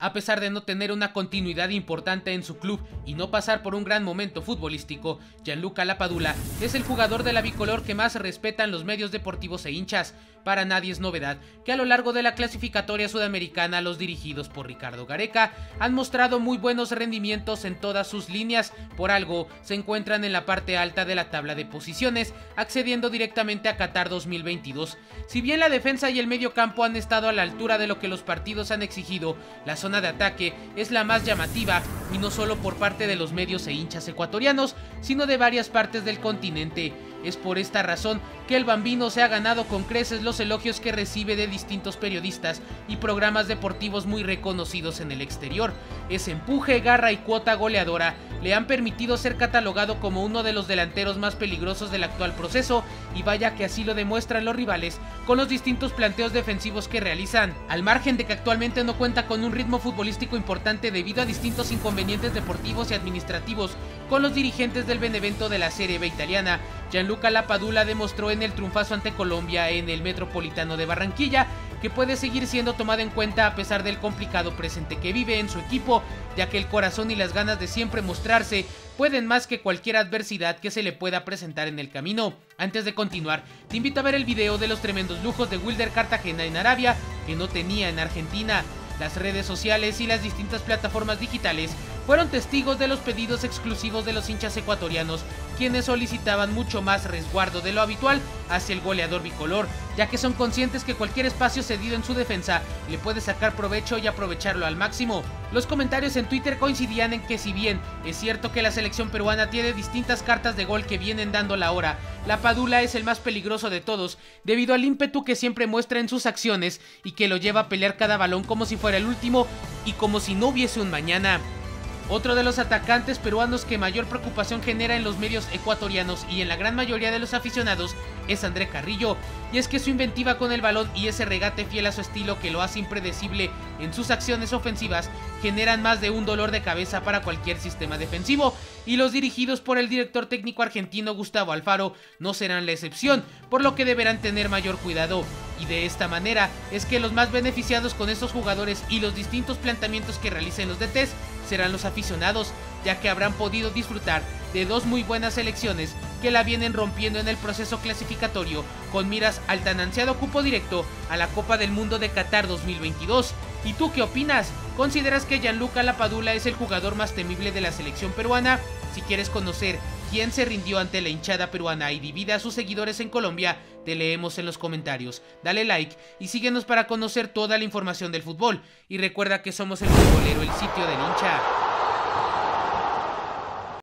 A pesar de no tener una continuidad importante en su club y no pasar por un gran momento futbolístico, Gianluca Lapadula es el jugador de la bicolor que más respetan los medios deportivos e hinchas. Para nadie es novedad que a lo largo de la clasificatoria sudamericana los dirigidos por Ricardo Gareca han mostrado muy buenos rendimientos en todas sus líneas, por algo se encuentran en la parte alta de la tabla de posiciones, accediendo directamente a Qatar 2022. Si bien la defensa y el medio campo han estado a la altura de lo que los partidos han exigido, la zona de ataque es la más llamativa, y no solo por parte de los medios e hinchas ecuatorianos, sino de varias partes del continente. Es por esta razón que el Bambino se ha ganado con creces los elogios que recibe de distintos periodistas y programas deportivos muy reconocidos en el exterior. Ese empuje, garra y cuota goleadora le han permitido ser catalogado como uno de los delanteros más peligrosos del actual proceso, y vaya que así lo demuestran los rivales con los distintos planteos defensivos que realizan. Al margen de que actualmente no cuenta con un ritmo futbolístico importante debido a distintos inconvenientes deportivos y administrativos con los dirigentes del Benevento de la Serie B italiana, Gianluca Lapadula demostró en el triunfazo ante Colombia en el Metropolitano de Barranquilla que puede seguir siendo tomado en cuenta a pesar del complicado presente que vive en su equipo, ya que el corazón y las ganas de siempre mostrarse pueden más que cualquier adversidad que se le pueda presentar en el camino. Antes de continuar, te invito a ver el video de los tremendos lujos de Wilder Cartagena en Arabia, que no tenía en Argentina. Las redes sociales y las distintas plataformas digitales fueron testigos de los pedidos exclusivos de los hinchas ecuatorianos, quienes solicitaban mucho más resguardo de lo habitual hacia el goleador bicolor, ya que son conscientes que cualquier espacio cedido en su defensa le puede sacar provecho y aprovecharlo al máximo. Los comentarios en Twitter coincidían en que, si bien es cierto que la selección peruana tiene distintas cartas de gol que vienen dando la hora, Lapadula es el más peligroso de todos debido al ímpetu que siempre muestra en sus acciones y que lo lleva a pelear cada balón como si fuera el último y como si no hubiese un mañana. Otro de los atacantes peruanos que mayor preocupación genera en los medios ecuatorianos y en la gran mayoría de los aficionados es André Carrillo, y es que su inventiva con el balón y ese regate fiel a su estilo que lo hace impredecible en sus acciones ofensivas generan más de un dolor de cabeza para cualquier sistema defensivo, y los dirigidos por el director técnico argentino Gustavo Alfaro no serán la excepción, por lo que deberán tener mayor cuidado. Y de esta manera es que los más beneficiados con estos jugadores y los distintos planteamientos que realicen los DTs serán los aficionados, ya que habrán podido disfrutar de dos muy buenas selecciones que la vienen rompiendo en el proceso clasificatorio con miras al tan ansiado cupo directo a la Copa del Mundo de Qatar 2022. ¿Y tú qué opinas? ¿Consideras que Gianluca Lapadula es el jugador más temible de la selección peruana? Si quieres conocer quién se rindió ante la hinchada peruana y divide a sus seguidores en Colombia, te leemos en los comentarios. Dale like y síguenos para conocer toda la información del fútbol. Y recuerda que somos el Futbolero, el sitio del hincha.